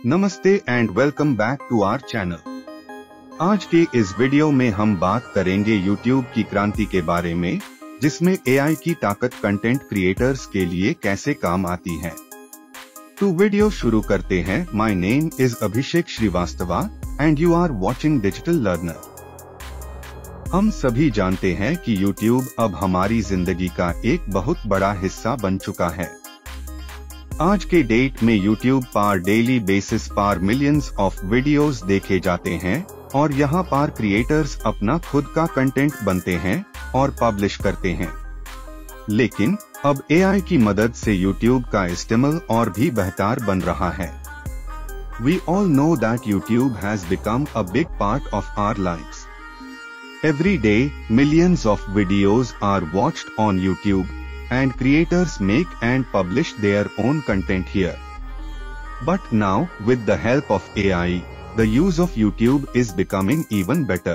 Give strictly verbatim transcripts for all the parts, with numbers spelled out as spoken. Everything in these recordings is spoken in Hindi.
नमस्ते and welcome back to our channel. आज के इस वीडियो में हम बात करेंगे YouTube की क्रांति के बारे में, जिसमें ए आई की ताकत कंटेंट क्रिएटर्स के लिए कैसे काम आती है। तो वीडियो शुरू करते हैं। My name is Abhishek Shrivastava and you are watching digital learner. हम सभी जानते हैं कि YouTube अब हमारी जिंदगी का एक बहुत बड़ा हिस्सा बन चुका है। आज के डेट में YouTube पर डेली बेसिस पर मिलियंस ऑफ वीडियोस देखे जाते हैं और यहाँ पर क्रिएटर्स अपना खुद का कंटेंट बनते हैं और पब्लिश करते हैं। लेकिन अब ए आई की मदद से YouTube का इस्तेमाल और भी बेहतर बन रहा है। We all know that YouTube has become a big part of our lives. Every day, millions of videos are watched on YouTube. And creators make and publish their own content here. But now, with the help of A I, the use of YouTube is becoming even better.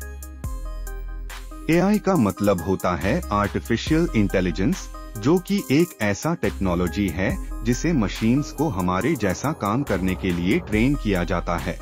ए आई का मतलब होता है आर्टिफिशियल इंटेलिजेंस, जो कि एक ऐसा टेक्नोलॉजी है जिसे मशीन्स को हमारे जैसा काम करने के लिए ट्रेन किया जाता है।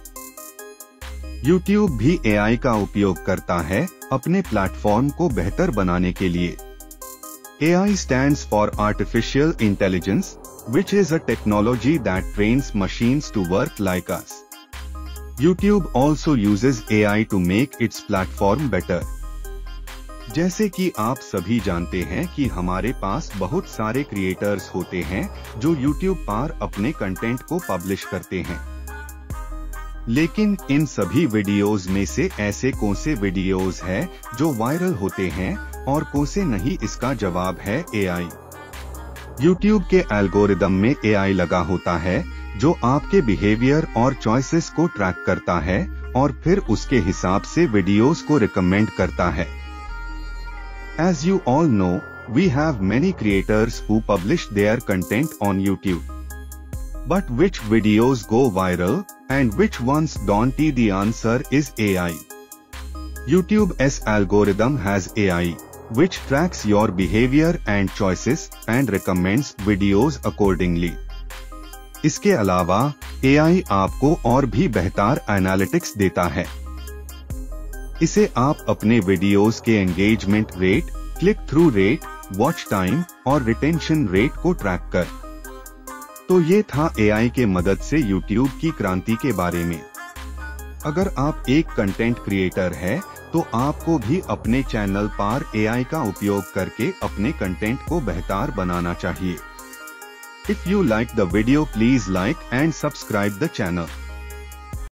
YouTube भी ए आई का उपयोग करता है अपने प्लेटफॉर्म को बेहतर बनाने के लिए। A I stands for Artificial Intelligence, which is a technology that trains machines to work like us. YouTube also uses A I to make its platform better. जैसे कि आप सभी जानते हैं कि हमारे पास बहुत सारे क्रिएटर्स होते हैं जो YouTube पर अपने कंटेंट को पब्लिश करते हैं। लेकिन इन सभी वीडियोस में से ऐसे कौन से वीडियोस हैं जो वायरल होते हैं और कौन से नहीं, इसका जवाब है ए आई। YouTube के एल्गोरिदम में ए आई लगा होता है जो आपके बिहेवियर और चॉइसेस को ट्रैक करता है और फिर उसके हिसाब से वीडियोस को रिकमेंड करता है। As you all know, we have many creators who publish their content on YouTube. But which videos go viral and which ones don't? The answer is A I. YouTube's algorithm has A I, which tracks your behavior and choices and recommends videos accordingly. इसके अलावा ए आई आपको और भी बेहतर एनालिटिक्स देता है। इसे आप अपने वीडियोस के engagement rate, click through rate, watch time और रिटेंशन रेट को ट्रैक कर। तो ये था ए आई के मदद से YouTube की क्रांति के बारे में। अगर आप एक कंटेंट क्रिएटर है तो आपको भी अपने चैनल पर ए आई का उपयोग करके अपने कंटेंट को बेहतर बनाना चाहिए। If you like the video, please like and subscribe the channel.